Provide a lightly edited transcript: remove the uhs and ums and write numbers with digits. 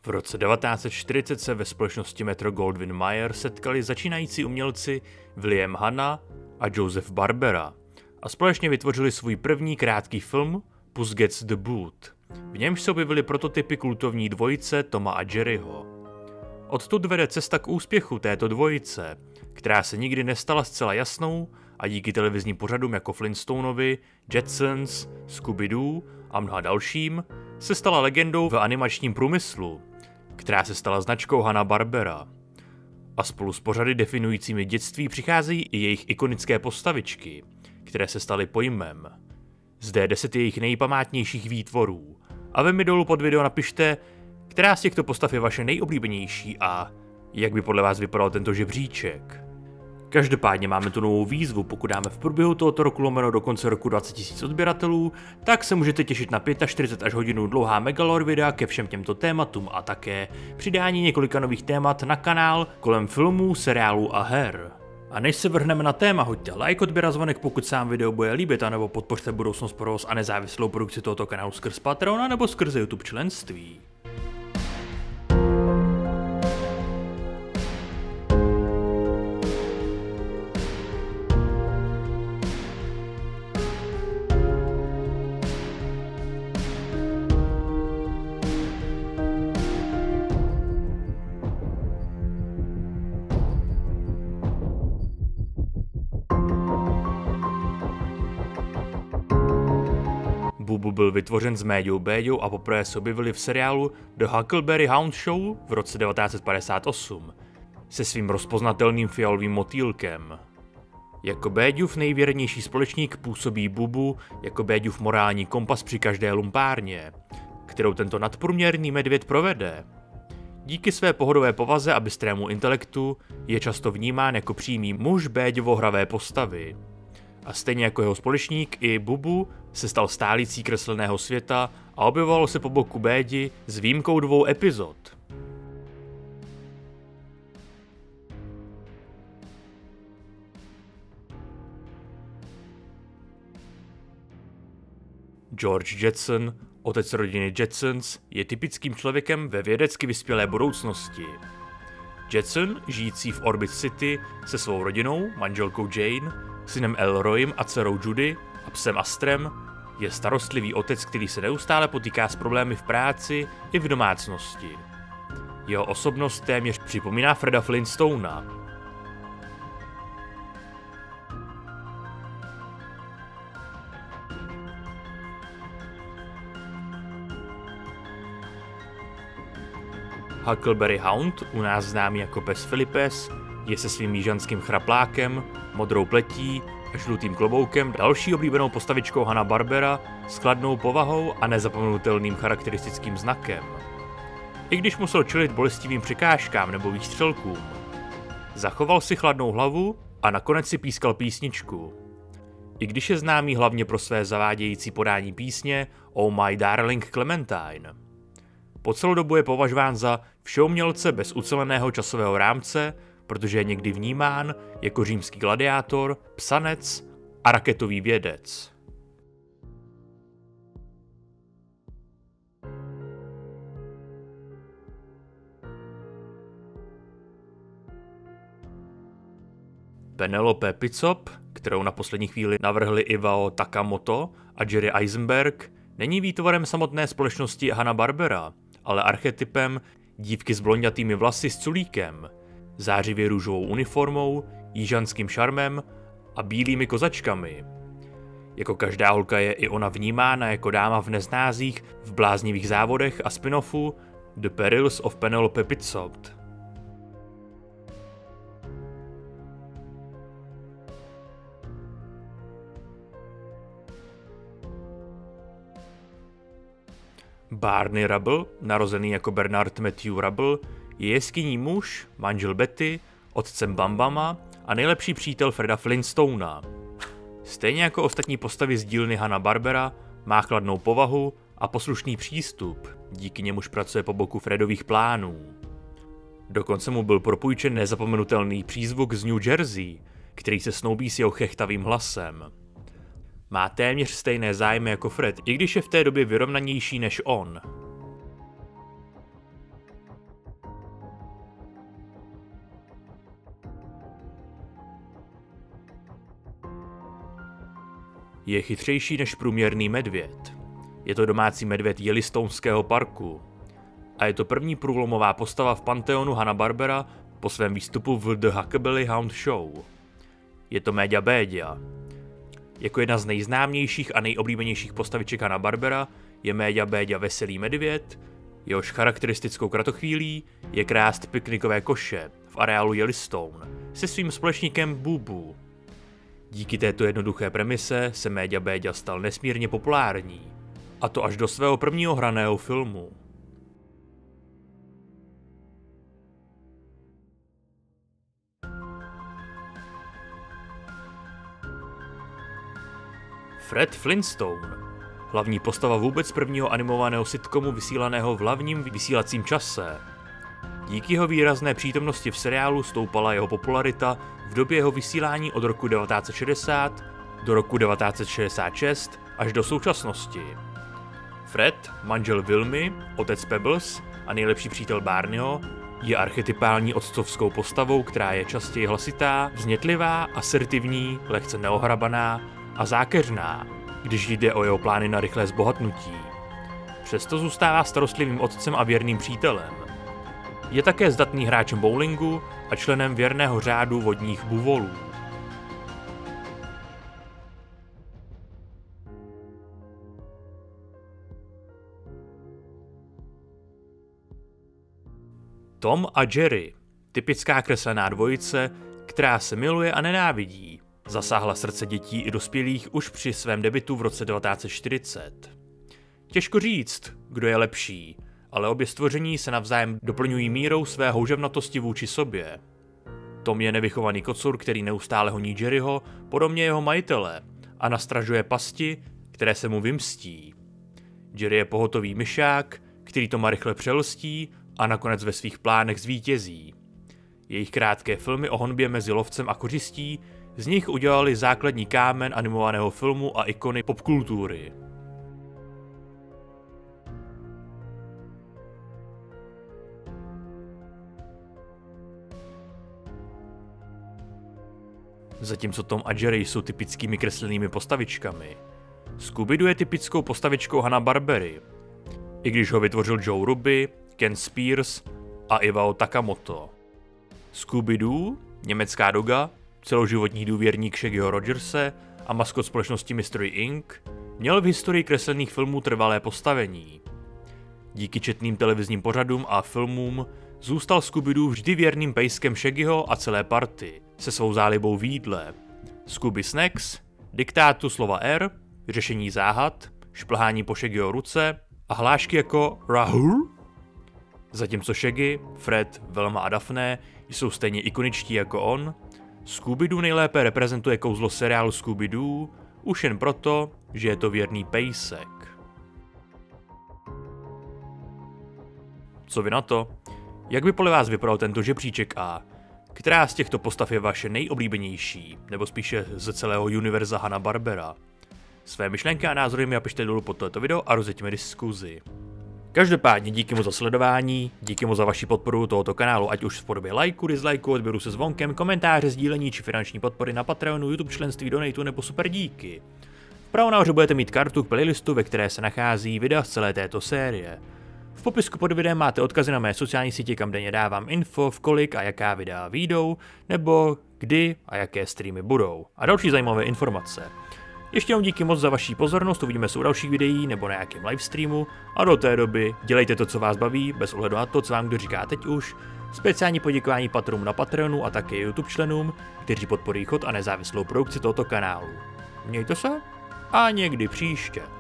V roce 1940 se ve společnosti Metro-Goldwyn-Mayer setkali začínající umělci William Hanna a Joseph Barbera a společně vytvořili svůj první krátký film Puss Gets the Boot. V němž se objevily prototypy kultovní dvojice Toma a Jerryho. Odtud vede cesta k úspěchu této dvojice, která se nikdy nestala zcela jasnou a díky televizním pořadům jako Flintstonovi, Jetsons, Scooby-Doo a mnoha dalším se stala legendou v animačním průmyslu, která se stala značkou Hanna-Barbera. A spolu s pořady definujícími dětství přicházejí i jejich ikonické postavičky, které se staly pojmem. Zde je 10 jejich nejpamátnějších výtvorů. A vy mi dolů pod video napište, která z těchto postav je vaše nejoblíbenější a jak by podle vás vypadal tento žebříček. Každopádně máme tu novou výzvu, pokud dáme v průběhu tohoto roku lomeno do konce roku 20 000 odběratelů, tak se můžete těšit na 45 až hodinu dlouhá megalore videa ke všem těmto tématům a také přidání několika nových témat na kanál kolem filmů, seriálů a her. A než se vrhneme na téma, hoďte like, odběr a zvonek, pokud se vám video bude líbit, anebo podpořte budoucnost provoz a nezávislou produkci tohoto kanálu skrz Patreona nebo skrze YouTube členství. Bubu byl vytvořen s Méďou Béďou a poprvé se objevili v seriálu The Huckleberry Hound Show v roce 1958 se svým rozpoznatelným fialovým motýlkem. Jako Béďův nejvěrnější společník působí Bubu jako Béďův morální kompas při každé lumpárně, kterou tento nadprůměrný medvěd provede. Díky své pohodové povaze a bystrému intelektu je často vnímán jako přímý muž Béďovo hravé postavy. A stejně jako jeho společník i Bubu se stal stálicí kresleného světa a objevovalo se po boku Bédi s výjimkou 2 epizod. George Jetson, otec rodiny Jetsons, je typickým člověkem ve vědecky vyspělé budoucnosti. Jetson, žijící v Orbit City se svou rodinou, manželkou Jane, synem Elroyem a dcerou Judy a psem Astrem, je starostlivý otec, který se neustále potýká s problémy v práci i v domácnosti. Jeho osobnost téměř připomíná Freda Flintstona. Huckleberry Hound, u nás známý jako pes Filipes, je se svým jižanským chraplákem, modrou pletí a žlutým kloboukem další oblíbenou postavičkou Hanna-Barbera s chladnou povahou a nezapomenutelným charakteristickým znakem. I když musel čelit bolestivým překážkám nebo výstřelkům, zachoval si chladnou hlavu a nakonec si pískal písničku. I když je známý hlavně pro své zavádějící podání písně Oh My Darling Clementine. Po celou dobu je považován za všeumělce bez uceleného časového rámce, protože je někdy vnímán jako římský gladiátor, psanec a raketový vědec. Penelope Pitsop, kterou na poslední chvíli navrhli Iwao Takamoto a Jerry Eisenberg, není výtvorem samotné společnosti Hanna-Barbera, ale archetypem dívky s blonďatými vlasy s culíkem, zářivě růžovou uniformou, jižanským šarmem a bílými kozačkami. Jako každá holka je i ona vnímána jako dáma v neznázích v bláznivých závodech a spin-offu The Perils of Penelope Pitsop. Barney Rubble, narozený jako Bernard Matthew Rubble, je jeskyní muž, manžel Betty, otcem Bambama a nejlepší přítel Freda Flintstona. Stejně jako ostatní postavy z dílny Hanna-Barbera má chladnou povahu a poslušný přístup, díky němuž pracuje po boku Fredových plánů. Dokonce mu byl propůjčen nezapomenutelný přízvuk z New Jersey, který se snoubí s jeho chechtavým hlasem. Má téměř stejné zájmy jako Fred, i když je v té době vyrovnanější než on. Je chytřejší než průměrný medvěd. Je to domácí medvěd Yellowstoneského parku. A je to první průlomová postava v panteonu Hanna-Barbera po svém výstupu v The Huckleberry Hound Show. Je to Méďa Béďa. Jako jedna z nejznámějších a nejoblíbenějších postaviček Hanna-Barbera je Méďa Béďa veselý medvěd, jehož charakteristickou kratochvílí je krást piknikové koše v areálu Yellowstone se svým společníkem Bubu. Díky této jednoduché premise se Méďa Béďa stal nesmírně populární, a to až do svého prvního hraného filmu. Fred Flintstone, hlavní postava vůbec prvního animovaného sitcomu vysílaného v hlavním vysílacím čase. Díky jeho výrazné přítomnosti v seriálu stoupala jeho popularita v době jeho vysílání od roku 1960 do roku 1966 až do současnosti. Fred, manžel Wilmy, otec Pebbles a nejlepší přítel Barneyho, je archetypální otcovskou postavou, která je častěji hlasitá, vznětlivá, asertivní, lehce neohrabaná a zákeřná, když jde o jeho plány na rychlé zbohatnutí. Přesto zůstává starostlivým otcem a věrným přítelem. Je také zdatný hráčem bowlingu a členem věrného řádu vodních buvolů. Tom a Jerry, typická kreslená dvojice, která se miluje a nenávidí, zasáhla srdce dětí i dospělých už při svém debutu v roce 1940. Těžko říct, kdo je lepší, ale obě stvoření se navzájem doplňují mírou své houževnatosti vůči sobě. Tom je nevychovaný kocur, který neustále honí Jerryho, podobně jeho majitele, a nastražuje pasti, které se mu vymstí. Jerry je pohotový myšák, který Toma rychle přelstí a nakonec ve svých plánech zvítězí. Jejich krátké filmy o honbě mezi lovcem a kořistí z nich udělali základní kámen animovaného filmu a ikony popkultury. Zatímco Tom a Jerry jsou typickými kreslenými postavičkami, Scooby-Doo je typickou postavičkou Hanna-Barbery, i když ho vytvořil Joe Ruby, Ken Spears a Iwao Takamoto. Scooby-Doo, německá doga, celoživotní důvěrník Shaggyho Rogerse a maskot společnosti Mystery Inc., měl v historii kreslených filmů trvalé postavení. Díky četným televizním pořadům a filmům zůstal Scooby-Doo vždy věrným pejskem Shaggyho a celé party, se svou zálibou v jídle. Scooby Snacks, diktátu slova R, řešení záhad, šplhání po Shaggyho ruce a hlášky jako Rahul. Zatímco Shaggy, Fred, Velma a Daphne jsou stejně ikoničtí jako on, Scooby-Doo nejlépe reprezentuje kouzlo seriálu Scooby-Doo, už jen proto, že je to věrný pejsek. Co vy na to? Jak by podle vás vypadal tento žebříček a která z těchto postav je vaše nejoblíbenější, nebo spíše ze celého univerza Hanna-Barbera? Své myšlenky a názory mi napište dolů pod toto video a rozjeďme diskuzi. Každopádně díky moc za sledování, díky moc za vaši podporu tohoto kanálu, ať už v podobě lajku, dislajku, odběru se zvonkem, komentáře, sdílení či finanční podpory na Patreonu, YouTube členství, donatu nebo super díky. Vpravo nahoře budete mít kartu k playlistu, ve které se nachází videa z celé této série. V popisku pod videem máte odkazy na mé sociální sítě, kam denně dávám info, v kolik a jaká videa vyjdou, nebo kdy a jaké streamy budou. A další zajímavé informace. Ještě jednou díky moc za vaši pozornost, uvidíme se u dalších videí nebo na nějakém livestreamu a do té doby dělejte to, co vás baví, bez ohledu na to, co vám kdo říká teď už. Speciální poděkování patronům na Patreonu a také YouTube členům, kteří podporují chod a nezávislou produkci tohoto kanálu. Mějte se a někdy příště.